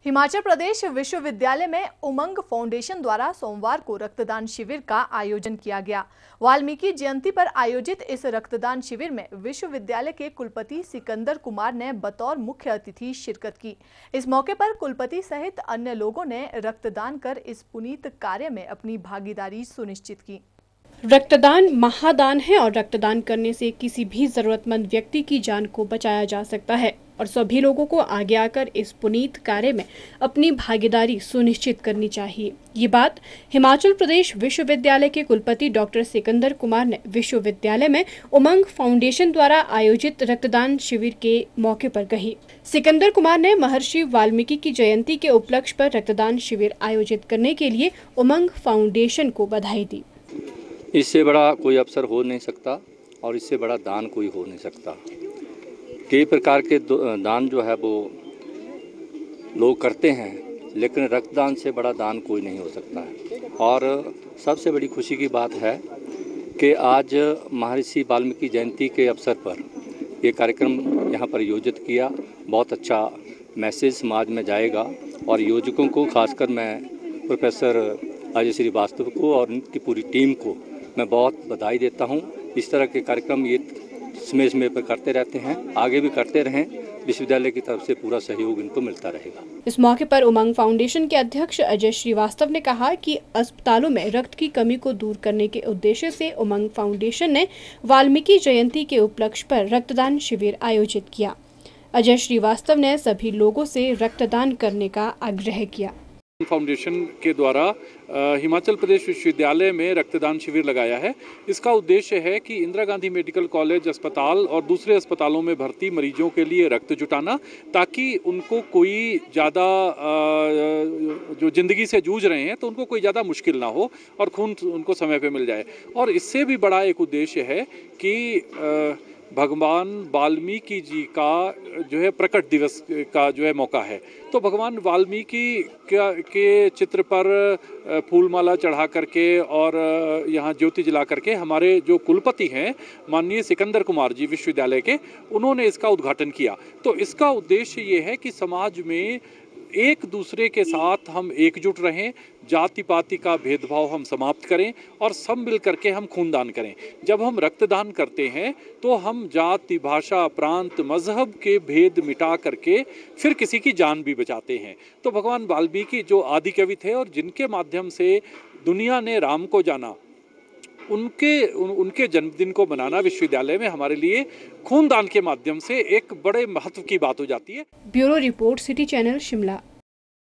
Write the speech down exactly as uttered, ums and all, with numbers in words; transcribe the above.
हिमाचल प्रदेश विश्वविद्यालय में उमंग फाउंडेशन द्वारा सोमवार को रक्तदान शिविर का आयोजन किया गया। वाल्मीकि जयंती पर आयोजित इस रक्तदान शिविर में विश्वविद्यालय के कुलपति सिकंदर कुमार ने बतौर मुख्य अतिथि शिरकत की। इस मौके पर कुलपति सहित अन्य लोगों ने रक्तदान कर इस पुनीत कार्य में अपनी भागीदारी सुनिश्चित की। रक्तदान महादान है और रक्तदान करने से किसी भी जरूरतमंद व्यक्ति की जान को बचाया जा सकता है और सभी लोगों को आगे आकर इस पुनीत कार्य में अपनी भागीदारी सुनिश्चित करनी चाहिए। ये बात हिमाचल प्रदेश विश्वविद्यालय के कुलपति डॉक्टर सिकंदर कुमार ने विश्वविद्यालय में उमंग फाउंडेशन द्वारा आयोजित रक्तदान शिविर के मौके पर कही। सिकंदर कुमार ने महर्षि वाल्मीकि की जयंती के उपलक्ष्य पर रक्तदान शिविर आयोजित करने के लिए उमंग फाउंडेशन को बधाई दी। इससे बड़ा कोई अवसर हो नहीं सकता और इससे बड़ा दान कोई हो नहीं सकता। कई प्रकार के दान जो है वो लोग करते हैं, लेकिन रक्तदान से बड़ा दान कोई नहीं हो सकता है। और सबसे बड़ी खुशी की बात है कि आज महर्षि वाल्मीकि जयंती के अवसर पर ये कार्यक्रम यहाँ पर आयोजित किया। बहुत अच्छा मैसेज समाज में जाएगा और योजकों को, खासकर मैं प्रोफेसर अजय श्रीवास्तव को और उनकी पूरी टीम को मैं बहुत बधाई देता हूं। इस तरह के कार्यक्रम ये समय समय पर करते रहते हैं, आगे भी करते रहें। विश्वविद्यालय की तरफ से पूरा सहयोग इनको मिलता रहेगा। इस मौके पर उमंग फाउंडेशन के अध्यक्ष अजय श्रीवास्तव ने कहा कि अस्पतालों में रक्त की कमी को दूर करने के उद्देश्य से उमंग फाउंडेशन ने वाल्मीकि जयंती के उपलक्ष्य पर रक्तदान शिविर आयोजित किया। अजय श्रीवास्तव ने सभी लोगों से रक्तदान करने का आग्रह किया। फाउंडेशन के द्वारा हिमाचल प्रदेश विश्वविद्यालय में रक्तदान शिविर लगाया है। इसका उद्देश्य है कि इंदिरा गांधी मेडिकल कॉलेज अस्पताल और दूसरे अस्पतालों में भर्ती मरीजों के लिए रक्त जुटाना, ताकि उनको कोई ज़्यादा जो ज़िंदगी से जूझ रहे हैं तो उनको कोई ज़्यादा मुश्किल ना हो और खून उनको समय पे मिल जाए। और इससे भी बड़ा एक उद्देश्य है कि भगवान वाल्मीकि जी का जो है प्रकट दिवस का जो है मौका है, तो भगवान वाल्मीकि के चित्र पर फूलमाला चढ़ा करके और यहाँ ज्योति जला करके हमारे जो कुलपति हैं माननीय सिकंदर कुमार जी विश्वविद्यालय के, उन्होंने इसका उद्घाटन किया। तो इसका उद्देश्य ये है कि समाज में एक दूसरे के साथ हम एकजुट रहें, जाति पाति का भेदभाव हम समाप्त करें और सब मिल करके हम खूनदान करें। जब हम रक्तदान करते हैं तो हम जाति, भाषा, प्रांत, मजहब के भेद मिटा करके फिर किसी की जान भी बचाते हैं। तो भगवान वाल्मीकि जो आदि कवि थे और जिनके माध्यम से दुनिया ने राम को जाना, उनके उन, उनके जन्मदिन को मनाना विश्वविद्यालय में हमारे लिए खूनदान के माध्यम से एक बड़े महत्व की बात हो जाती है। Bureau report, city channel, Shimla.